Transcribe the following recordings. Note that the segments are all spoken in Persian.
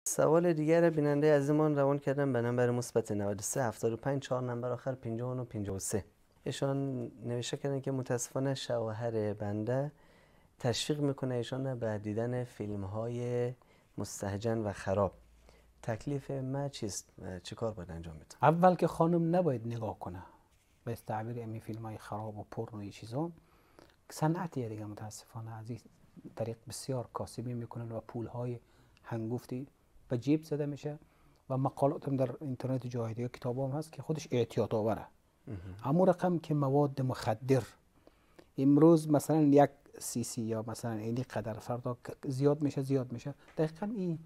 سوال دیگر بیننده عزیزمان روان کردن به نمبر مثبت 93 75 4 نمبر آخر 59 53. ایشان نوشته کردن که متاسفانه شوهر بنده تشویق میکنه ایشان به دیدن فیلم های مستهجن و خراب. تکلیف ما چیست؟ چه کار باید انجام بده؟ اول که خانم نباید نگاه کنه به تعبیر امی فیلم های خراب و پرنوی چیزا، صنعتیه دیگه. متاسفانه از این طریق بسیار کاسبی میکنن و پول های هنگفتی به جیب زده میشه و مقالات هم در اینترنت جای دیگه، کتاب هم هست که خودش اعتیاد آوره. اما رقم که مواد مخدر امروز مثلا 1 cc یا مثلا اینی قدر فردا زیاد میشه دقیقا این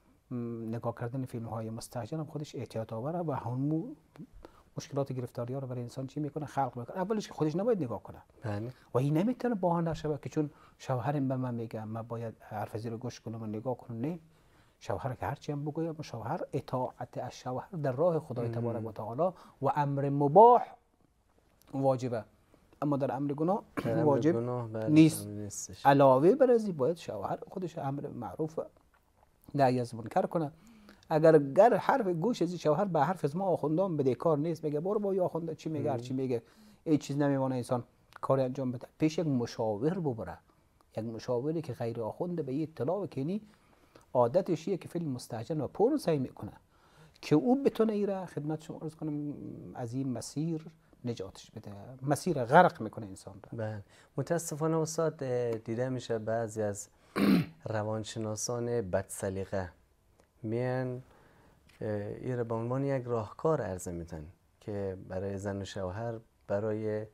نگاه کردن فیلم های مستهجن هم خودش اعتیاد آوره و همون مشکلات گرفتاری ها رو برای انسان چی میکنه؟ خلق میکنه. اولش که خودش نباید نگاه کنه و این نمیتونه بهانه شود که چون شوهرم به من میگه من باید حرف زیر گوش کنم و نگاه کنم. نه، شوهر که هرچی هم بگوید، شوهر اطاعت از شوهر در راه خدای تبارک و تعالی و امر مباح واجبه، اما در امر گناه واجب نیست. علاوه بر از باید شوهر خودش امر معروف نهی از منکر کنه. اگر حرف گوش از شوهر به حرف از ما آخوندان بده کار نیست، میگه برو با آخونده چی میگه چی میگه، این چیز نمیمونه انسان کاری انجام بده. پیش یک مشاور ببره، یک مشاوری که غیر آخونده به این اطلاع کنی عادتش که فیلم مستهجن و پرن سعی میکنه که او بتونه ایره خدمت شما عرض کنم از این مسیر نجاتش بده. مسیر غرق میکنه انسان را. بله. متاسفانه استاد دیده میشه بعضی از روانشناسان بدسلیقه میان این به عنوان یک راهکار عرضه میدن که برای زن و شوهر برای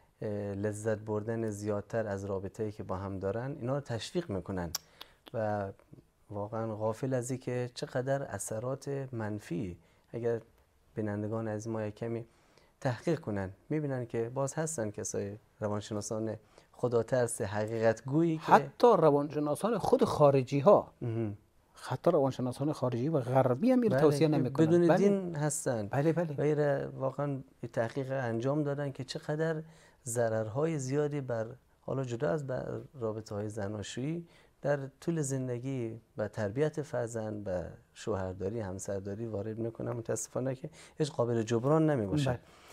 لذت بردن زیادتر از رابطه‌ای که با هم دارن اینا رو تشویق میکنن و واقعا غافل از این که چقدر اثرات منفی اگر بینندگان از ما کمی تحقیق کنن میبینن که باز هستن کسای روانشناسان خدا ترس حقیقت گویی که حتی روانشناسان خود خارجی ها حتی روانشناسان خارجی و غربی هم این توصیه نمیکنن، بدون دین هستن. بله. و واقعا تحقیق انجام دادن که چقدر ضررهای زیادی بر حالا جدا از رابطه‌های زناشویی در طول زندگی و تربیت فرزند و شوهرداری همسرداری وارد میکنن. متاسفانه که هیچ قابل جبران نمیباشه.